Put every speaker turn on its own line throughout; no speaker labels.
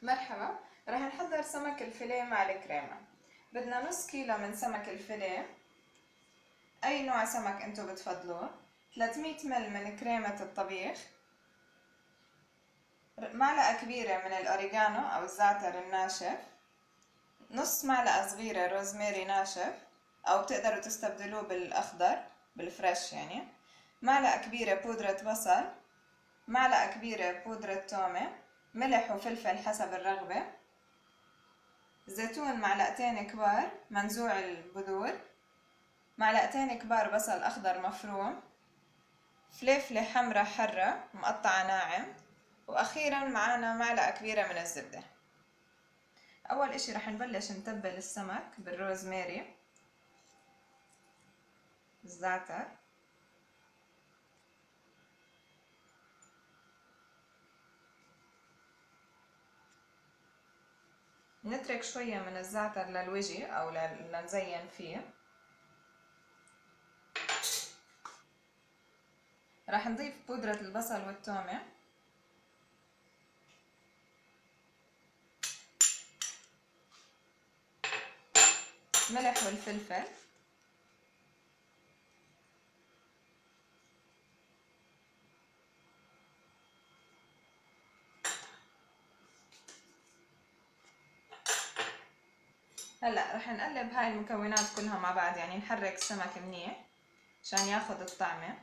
مرحبا. رح نحضر سمك الفيليه مع الكريمة. بدنا نص كيلو من سمك الفيليه، اي نوع سمك انتو بتفضلوه، 300 مل من كريمة الطبيخ، معلقة كبيرة من الأوريجانو أو الزعتر الناشف، نص معلقة صغيرة روزماري ناشف أو بتقدروا تستبدلوه بالأخضر بالفريش يعني، معلقة كبيرة بودرة بصل، معلقة كبيرة بودرة تومة، ملح وفلفل حسب الرغبة، زيتون معلقتين كبار منزوع البذور، معلقتين كبار بصل أخضر مفروم، فليفلة حمرا حرة مقطعة ناعم، وأخيرا معانا معلقة كبيرة من الزبدة. أول إشي رح نبلش نتبل السمك بالروزماري، الزعتر، نترك شوية من الزعتر للوجه أو لنزين فيه. رح نضيف بودرة البصل والثومة، ملح والفلفل، هلا رح نقلب هاي المكونات كلها مع بعض، يعني نحرك السمك منيح عشان ياخد الطعمة.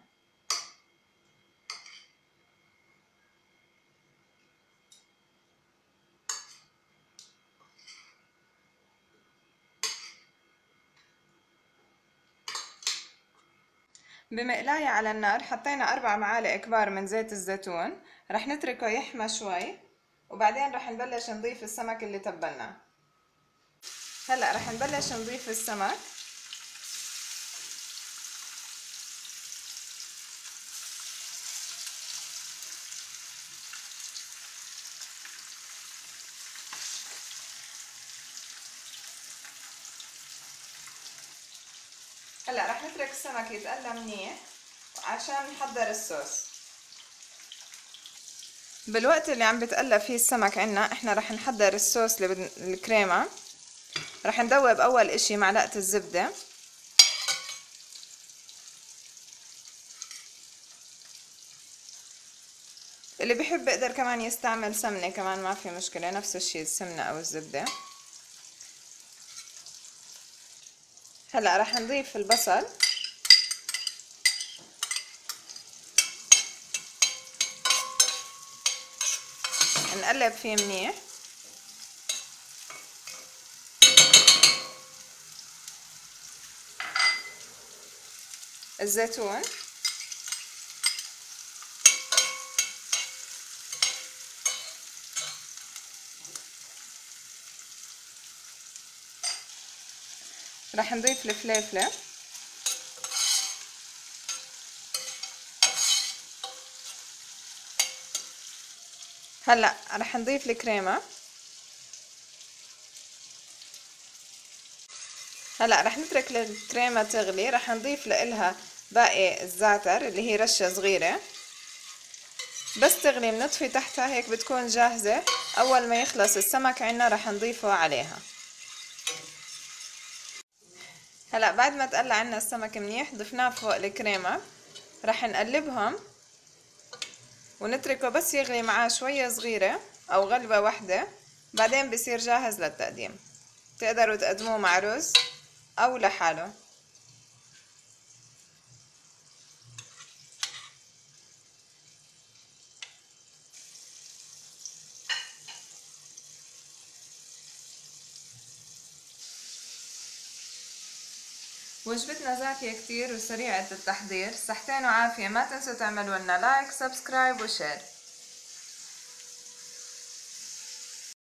بمقلاية على النار حطينا 4 معالق كبار من زيت الزيتون، رح نتركه يحمى شوي وبعدين رح نبلش نضيف السمك اللي تبلناه. هلا رح نبلش نضيف السمك. هلا رح نترك السمك يتقلى منيح عشان نحضر الصوص. بالوقت اللي عم بتقلى فيه السمك عنا احنا رح نحضر الصوص الكريمة. رح ندوب اول اشي معلقة الزبدة، اللي بيحب بقدر كمان يستعمل سمنة كمان ما في مشكلة، نفس الشي السمنة او الزبدة. هلا رح نضيف البصل، نقلب فيه منيح. الزيتون، رح نضيف الفليفلة، هلا رح نضيف الكريمة. هلا رح نترك الكريمة تغلي، رح نضيف لها باقي الزعتر اللي هي رشة صغيرة، بس تغلي بنطفي تحتها هيك بتكون جاهزة. اول ما يخلص السمك عنا رح نضيفه عليها. هلا بعد ما تقلى عنا السمك منيح ضفناه فوق الكريمة، رح نقلبهم ونتركه بس يغلي معاه شوية صغيرة او غلوة واحدة، بعدين بصير جاهز للتقديم. تقدروا تقدموه مع رز او لحاله. وجبتنا زاكية كتير وسريعة التحضير، صحتين وعافية. ما تنسوا تعملوا لنا لايك، سبسكرايب وشير.